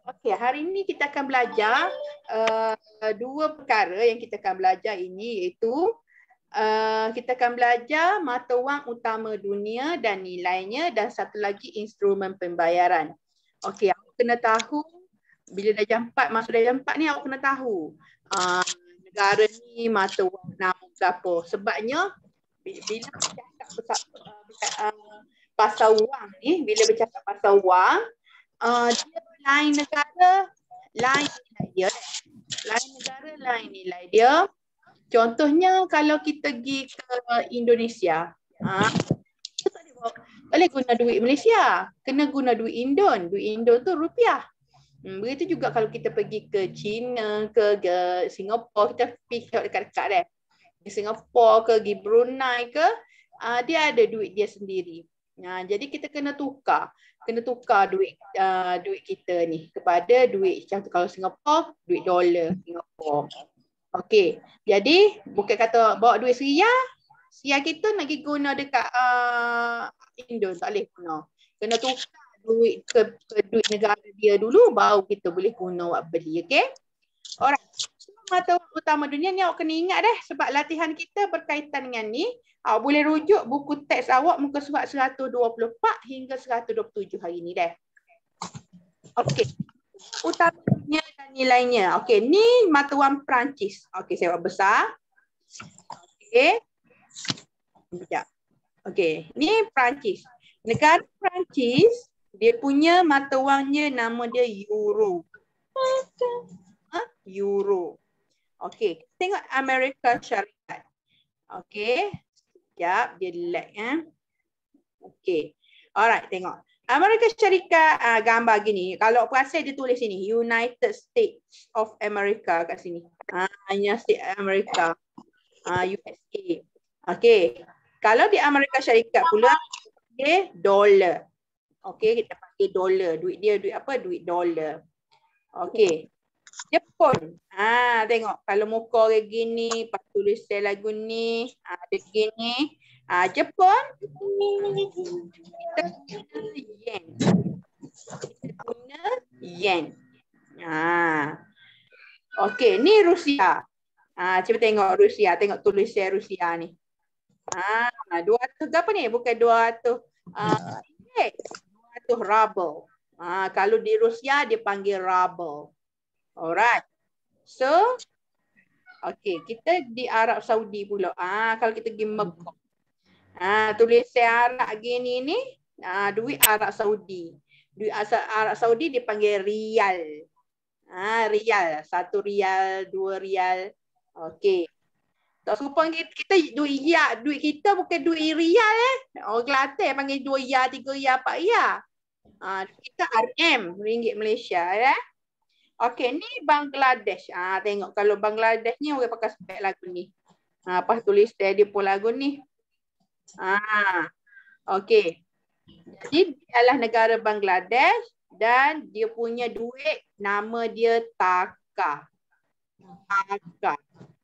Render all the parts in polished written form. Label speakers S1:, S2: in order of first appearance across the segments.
S1: Okey, hari ini kita akan belajar dua perkara yang kita akan belajar ini, iaitu kita akan belajar mata wang utama dunia dan nilainya, dan satu lagi instrumen pembayaran. Okey, awak kena tahu bila dah jam 4, masuk dah jam 4 ni awak kena tahu negara ni mata wang nama berapa. Sebabnya bila bercakap pasal wang ni, bila bercakap pasal wang, dia lain negara, lain nilai dia. Lain negara, lain nilai dia. Contohnya kalau kita pergi ke Indonesia, tak boleh guna duit Malaysia, kena guna duit Indon. Duit Indon tu rupiah. Begitu juga kalau kita pergi ke China, ke Singapura, kita pergi dekat-dekat deh. Di Singapura ke, di Brunei ke, dia ada duit dia sendiri. Jadi kita kena tukar duit kita ni kepada duit macam kalau Singapura, duit dolar Singapura. Okey. Jadi bukan kata bawa duit Syria kita nak pergi guna dekat Indo, tak boleh guna. Kena tukar duit ke duit negara dia dulu, baru kita boleh guna buat beli. Okey? Alright. Mata wang utama dunia ni awak kena ingat deh, sebab latihan kita berkaitan dengan ni. Awak boleh rujuk buku teks awak muka surat 124 hingga 127 hari ni deh. Okey. Utama dunia dan nilainya. Okey, ni mata wang Perancis. Okey, saya buat besar. Okey. Sekejap. Okey, ni Perancis. Negara Perancis, dia punya mata wangnya nama dia Euro. Euro. Okey, tengok Amerika Syarikat. Okey, sekejap dia lag Okey. Alright, tengok. Amerika Syarikat gambar gini. Kalau perasan dia tulis sini United States of America kat sini. United States America. USA. Okey. Kalau di Amerika Syarikat pula dia dolar. Okey, kita panggil dolar. Duit dia duit apa? Duit dolar. Okey. Jepun. Tengok kalau muka orang gini, pas tulis lagu ni, ada gini. Jepun kita guna yen. Kita guna yen. Okey, ni Rusia. Cuba tengok Rusia, tengok tulisan Rusia ni. 200 apa ni? Bukan 200 200 ruble. Kalau di Rusia dia panggil ruble. Alright. So, okay, kita di Arab Saudi pula. Kalau kita pergi Mekah. Tulisan Arab gini ni, duit Arab Saudi. Duit Arab Saudi dipanggil rial. Rial. 1 rial, 2 rial. Okay. Tak serupa kita duit kita bukan duit rial Orang Kelantan panggil 2 rial, 3 rial, 4 rial. Kita RM, ringgit Malaysia Okey, ni Bangladesh. Tengok kalau Bangladesh ni orang pakai spek lagu ni. Apa tulis dia pun lagu ni. Okey. Jadi dia adalah negara Bangladesh dan dia punya duit nama dia taka. Taka.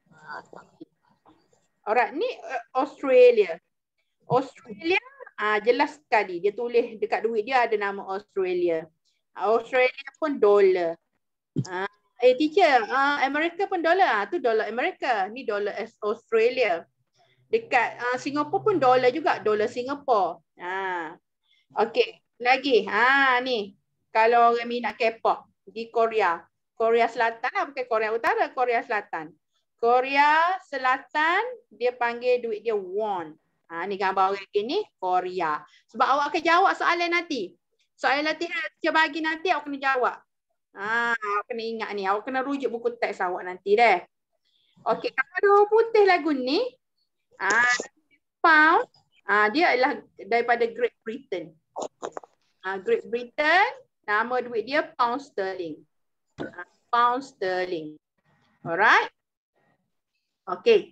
S1: Alright, ni Australia. Australia jelas sekali dia tulis dekat duit dia ada nama Australia. Australia pun dolar. Teacher, Amerika pun dolar. Tu dolar Amerika. Ni dolar Australia. Dekat Singapura pun dolar juga. Dolar Singapura. Okey. Lagi. Ni. Kalau orang minat K-pop. Di Korea. Korea Selatan lah. Bukan Korea Utara. Korea Selatan. Korea Selatan. Dia panggil duit dia won. Ni gambar orang ni. Korea. Sebab awak akan jawab soalan nanti. Soalan latihan teacher bagi nanti awak kena jawab. Awak kena ingat ni. Awak kena rujuk buku teks awak nanti deh. Okey, kalau putih lagu ni, pound, dia adalah daripada Great Britain. Great Britain, nama duit dia pound sterling. Pound sterling. Alright. Okey.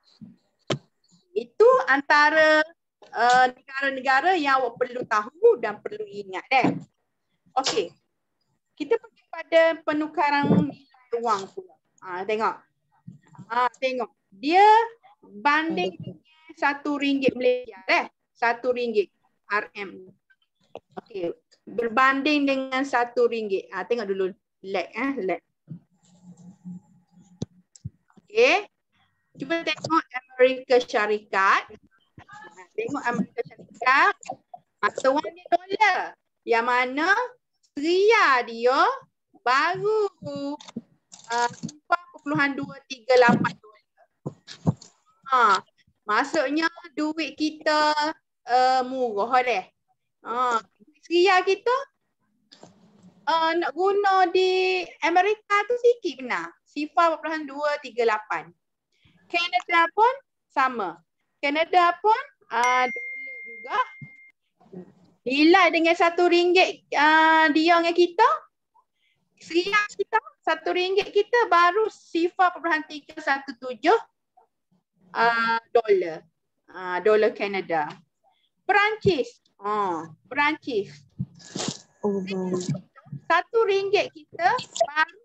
S1: Itu antara negara-negara yang awak perlu tahu dan perlu ingat deh. Okey. Kita pergi pada penukaran nilai wang pula. Tengok. Tengok. Dia banding RM1 Malaysia deh. RM1 RM. Okey. Berbanding dengan RM1. Tengok dulu lag lag. Okey. Cuba tengok Amerika Syarikat. Tengok Amerika Syarikat. Mata wang dia dolar. Yang mana Ria dia baru 4.238 dolar. Maksudnya duit kita murah deh. Ria kita nak guna di Amerika tu sikit benar. 0.238. Canada pun sama. Canada pun dolar juga. Nilai dengan RM1 dia dengan kita. Ria kita RM1 kita baru 0.317 dolar. Dolar Canada. Perancis. Perancis. RM1 kita baru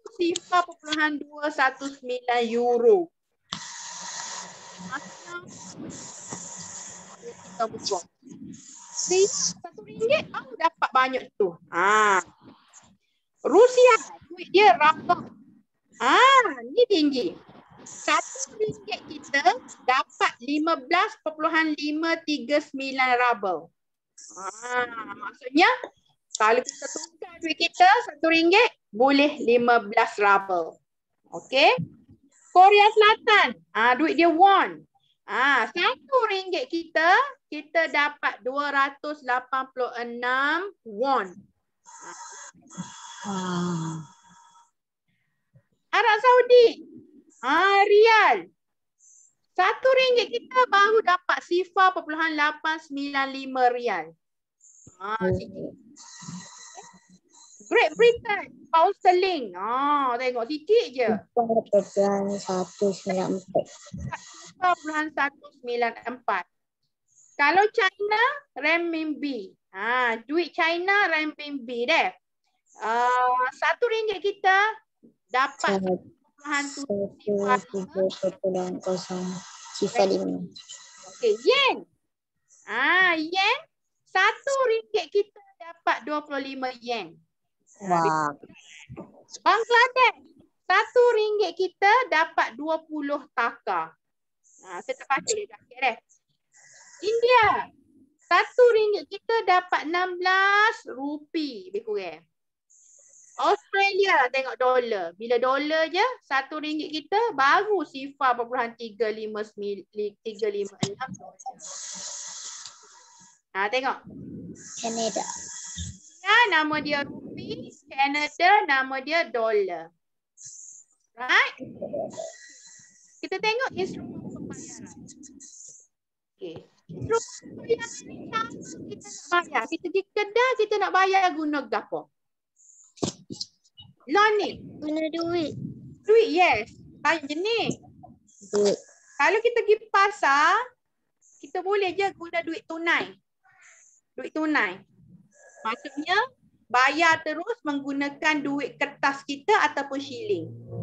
S1: 0.219 euro. Maksudnya kita buat. RM1 baru dapat banyak tu. Rusia duit dia rabak. Ni tinggi. RM1 kita dapat 15.539 rubel. Maksudnya kalau kita tukar duit kita RM1 boleh 15 rubel. Okey. Korea Selatan, duit dia won. RM1 kita dapat 286 won. Arab Saudi, rial. RM1 kita baru dapat 0.895 rial. Great Britain, pound sterling. Tengok sikit je. 4.194. Kalau China, renminbi. Duit China renminbi deh. RM1 kita dapat
S2: 1.3.0 sifar 5.
S1: Okey, yen. Yen. RM1 kita dapat 25 yen.
S2: Wah.
S1: Bangladesh. RM1 kita dapat 20 taka. Saya terbaca dia sakit deh. India. RM1 kita dapat 16 rupi lebih kurang. Australia tengok dolar. Bila dolar je RM1 kita baru 0.356 dolar. Tengok.
S2: Canada.
S1: Nama dia rupi, Canada nama dia dolar. Right? Kita tengok instrumen pembayaran. Okey. Instrumen pembayaran ni kita nak bayar. Kita pergi kedai kita nak bayar guna gapo? Loan ni.
S2: Guna duit.
S1: Duit, yes. Banyak jenis.
S2: Duit.
S1: Kalau kita pergi pasar, kita boleh je guna duit tunai. Duit tunai. Maksudnya, bayar terus menggunakan duit kertas kita ataupun shilling.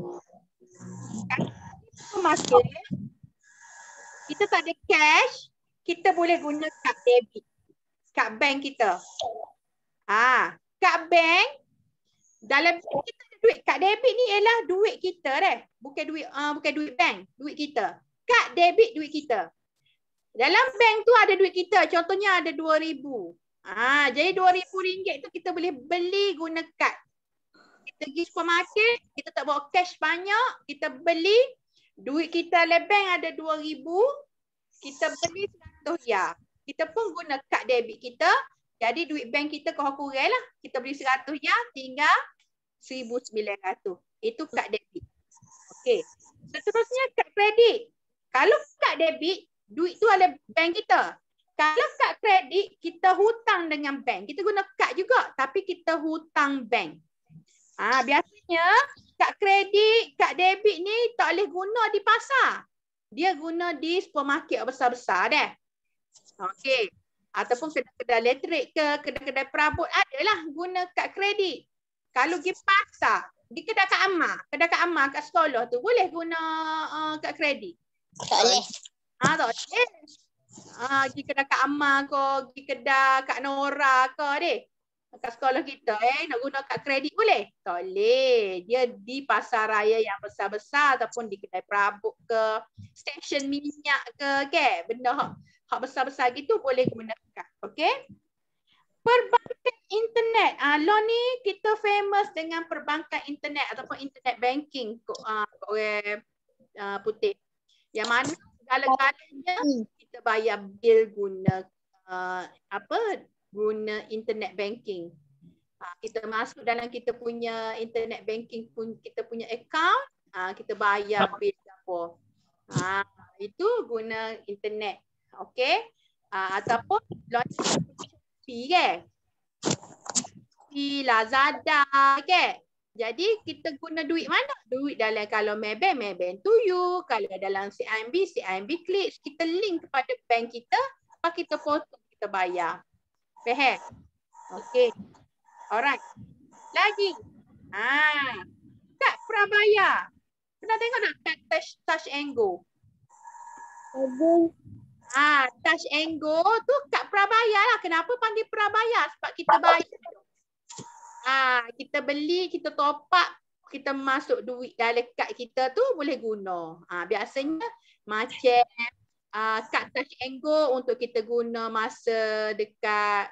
S1: Kalau kita tak ada cash, kita boleh guna kad debit. Kad bank kita. Kad bank, dalam kita ada duit. Kad debit ni ialah duit kita deh. Bukan duit bank, duit kita. Kad debit duit kita. Dalam bank tu ada duit kita. Contohnya ada RM2,000. Jadi RM2,000 tu kita boleh beli guna kad. Kita pergi supermarket, kita tak bawa cash banyak, kita beli, duit kita dalam bank ada RM2,000, kita beli RM100. Kita pun guna kad debit kita, jadi duit bank kita kurang lah. Kita beli RM100, tinggal RM1,900. Itu kad debit. Okey. Seterusnya kad kredit. Kalau kad debit, duit tu ada bank kita. Kalau kad kredit, kita hutang dengan bank. Kita guna kad juga, tapi kita hutang bank. Biasanya kad kredit, kad debit ni tak boleh guna di pasar. Dia guna di supermarket besar-besar deh. Okey. Ataupun kedai-kedai elektrik ke, kedai-kedai perabot adalah guna kad kredit. Kalau pergi pasar, di kedai Kak Ammar kat sekolah tu boleh guna kad kredit.
S2: Tak boleh.
S1: Tak boleh. Pergi kedai Kak Amar ke, pergi kedai Kak Nora ke deh. Kat sekolah kita nak guna kad kredit boleh? Tak boleh. Dia di pasar raya yang besar-besar ataupun di kedai perabot ke, stesen minyak ke, okay? Benda hak besar-besar gitu boleh gunakan. Okay? Perbankan internet. Lo ni kita famous dengan perbankan internet ataupun internet banking orang putih. Yang mana segala-galanya kita bayar bil guna guna internet banking. Kita masuk dalam kita punya internet banking pun, kita punya account, kita bayar bil apa. Itu guna internet. Okey. Ataupun Shopee ke? Shopee, Lazada ke? Jadi kita guna duit mana? Duit dalam kalau Maybank to you, kalau dalam CIMB Clicks, kita link kepada bank kita, apa kita potong, kita bayar. Faham? Okey. Alright. Lagi. Kad prabayar. Pernah tengok tak kad Touch and Go? Touch and Go tu kad prabayar lah. Kenapa panggil prabayar? Sebab kita bayar. Kita beli, kita top up, kita masuk duit dalam kad kita tu boleh guna. Biasanya macam kad Touch and Go untuk kita guna masa dekat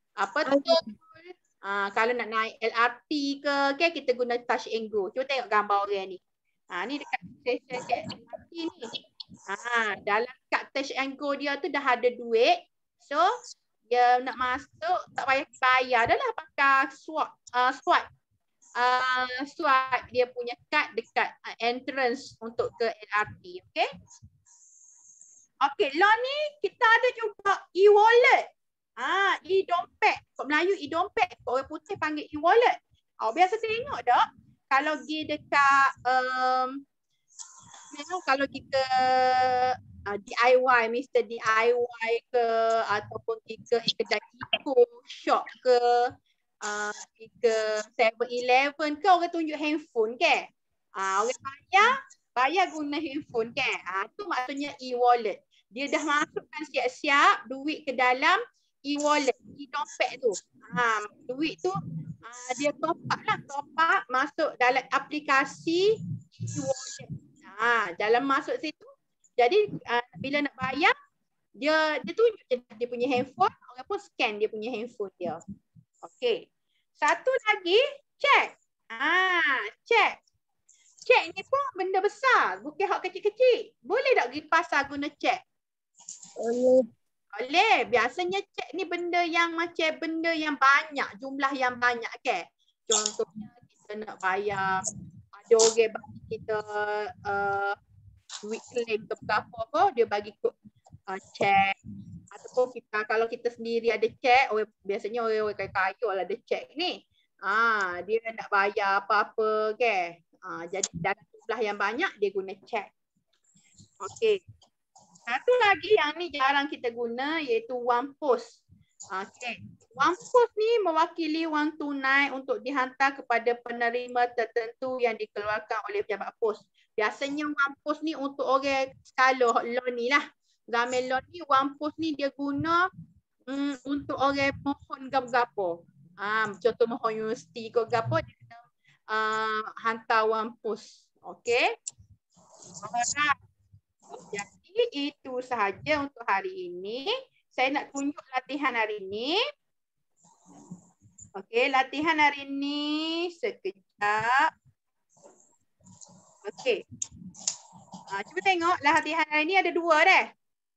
S1: kalau nak naik LRT ke, okay, kita guna Touch and Go. Cuba tengok gambar orang ni. Ni dekat stesen LRT ni. Dalam kad Touch and Go dia tu dah ada duit. So, dia nak masuk tak payah bayar dah lah, pakai swipe dia punya kad dekat entrance untuk ke LRT. Okay? Okay, lo ni kita ada juga e-wallet. E-dompet. Kat Melayu e-dompet. Kat orang putih panggil e-wallet. Biasa tengok tak? Kalau pergi dekat kalau kita DIY, Mr. DIY ke, ataupun kita kedai Kiko shop ke, ke 7-Eleven ke, orang tunjuk handphone ke? Orang bayar guna handphone ke? Tu maksudnya e-wallet. Dia dah masukkan siap-siap duit ke dalam e-wallet, e-dompet tu. Duit tu dia top up masuk dalam aplikasi e-wallet. Dalam masuk situ, jadi bila nak bayar, dia tunjuk dia punya handphone, orang pun scan dia punya handphone dia. Okey. Satu lagi, cek. Cek. Cek ni pun benda besar, bukan hak kecil-kecil. Boleh tak pergi pasar guna cek? Boleh. Biasanya cek ni benda yang macam benda yang banyak, jumlah yang banyak ke. Contohnya kita nak bayar, ada orang bagi kita duit claim ke apa, dia bagi cek. Ataupun kalau kita sendiri ada cek, biasanya orang kaya lah ada cek ni. Dia nak bayar apa-apa ke. Jadi dalam jumlah yang banyak dia guna cek. Okey. Satu lagi yang ni jarang kita guna iaitu wang pos. Okey. Wang pos ni mewakili wang tunai untuk dihantar kepada penerima tertentu yang dikeluarkan oleh pejabat pos. Biasanya wang pos ni untuk orang skala loan ni lah. Zaman loan ni wang pos ni dia guna untuk orang mohon gapo-gapo. Contoh mohon universiti ke gapo dia kena hantar wang pos. Okey. Alright. Jadi itu sahaja untuk hari ini. Saya nak tunjuk latihan hari ini. Okey, latihan hari ini sekejap. Okey. Cuba tengok latihan hari ini ada 2 dah.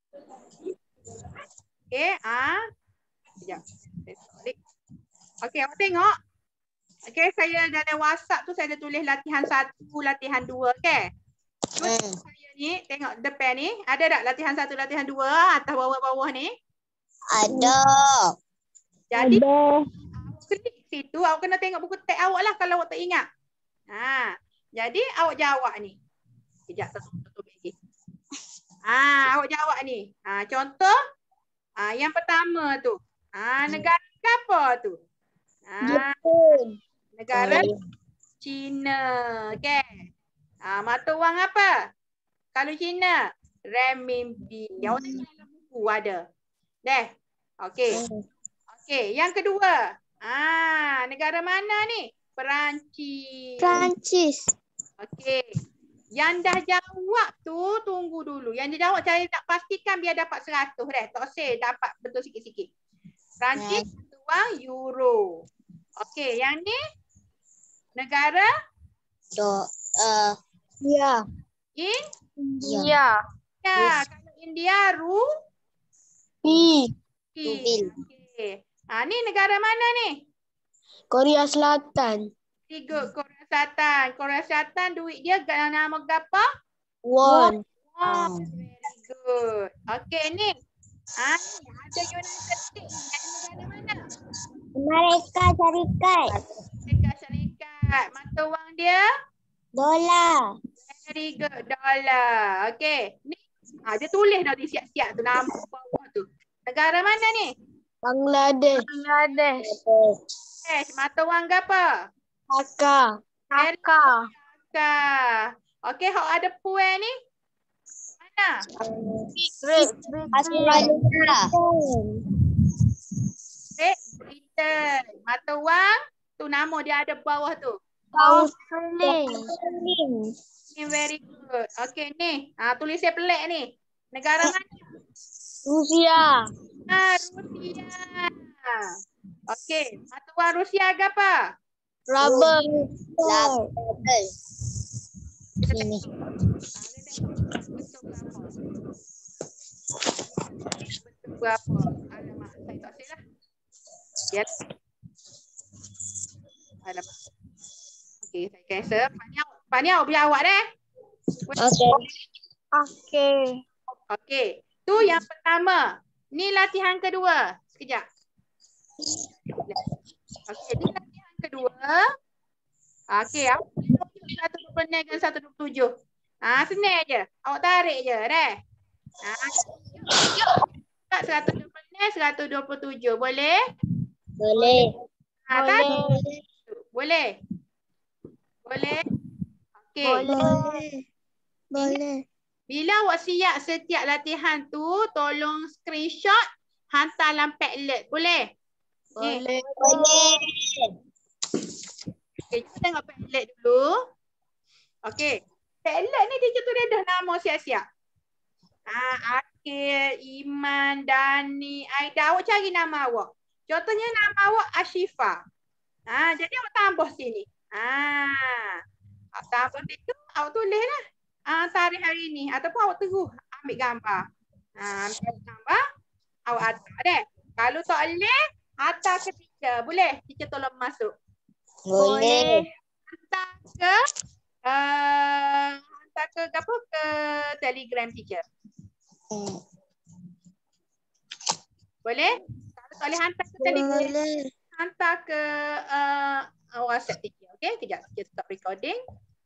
S1: Okey, sekejap. Okey, awak tengok. Okey, saya dalam WhatsApp tu saya ada tulis latihan 1, latihan 2, okey. Saya ni tengok depan ni, ada tak latihan 1, latihan 2 atas bawah-bawah ni?
S2: Ada.
S1: Jadi klik situ, awak kena tengok buku teks awak lah kalau awak tak ingat. Jadi awak jawab ni. Sekejap satu lagi. Awak jawab ni. Contoh yang pertama tu. Negara apa tu?
S2: Jepun.
S1: Negara China. Okay. Mata wang apa? Kalau China, renminbi. Awak tengok dalam ada. Deh. Okey. Okey, yang kedua. Negara mana ni? Perancis.
S2: Perancis.
S1: Okey. Yang dah jawab tu tunggu dulu. Yang dia jawab saya nak pastikan biar dapat 100 deh. Tak usah dapat betul sikit-sikit. Perancis satu wang euro. Okey, yang ni negara
S2: Ya.
S1: India.
S2: Ya.
S1: Kalau India
S2: Rupiah.
S1: Okey. Ni negara mana ni?
S2: Korea Selatan.
S1: Tiga Korea Selatan. Korea Selatan duit dia nama berapa?
S2: Won.
S1: Very good. Okey ni. Ada United States. Yang negara mana?
S2: Amerika Syarikat.
S1: Amerika Syarikat. Mata wang dia?
S2: Dolar.
S1: Very good. Dolar. Okey. Ni. Dia tulis dah di siap-siap tu nama bawah tu. Negara mana ni?
S2: Bangladesh.
S1: Mata wang berapa?
S2: Taka.
S1: Okey, hok ada puan ni? Mana?
S2: Australia.
S1: Great Britain. Mata wang tu nama dia ada bawah tu.
S2: Australia.
S1: Very good. Okey ni. Tulis saya pelik ni. Negara mana?
S2: Rusia.
S1: Rusia. Okey, mata wang Rusia ke apa?
S2: Rubber.
S1: Kita
S2: Ini.
S1: tengok. Betul berapa? Alamak, saya tak silap. Ya. Alamak. Okey, saya cancel. Paniau biar awak deh. Okey. Tu yang pertama. Ni latihan kedua. Sekejap. Okey, ni latihan kedua. Okey, awak boleh 126 dengan 127. Senang je. Awak tarik je, deh. 126, 127. Boleh? Tarik. Boleh? Okey.
S2: Boleh.
S1: Bila awak siap setiap latihan tu, tolong screenshot, hantar dalam Padlet. Boleh?
S2: Boleh.
S1: Okay, kita tengok Padlet dulu. Okey. Padlet ni dia tulis dah nama siap-siap. Akil, Iman, Dani, Aida. Awak cari nama awak. Contohnya nama awak Ashifa. Jadi awak tambah sini. Awak tambah situ, awak tulis lah. Tarikh hari ni. Ataupun awak terus ambil gambar. Ambil gambar, awak hantar deh. Kalau tak boleh, hantar ke teacher. Boleh? Teacher tolong masuk.
S2: Boleh.
S1: Hantar ke apa? Ke Telegram teacher. Boleh? Kalau tak boleh hantar ke Telegram, hantar ke WhatsApp teacher. Okey, kejap. Kita stop recording.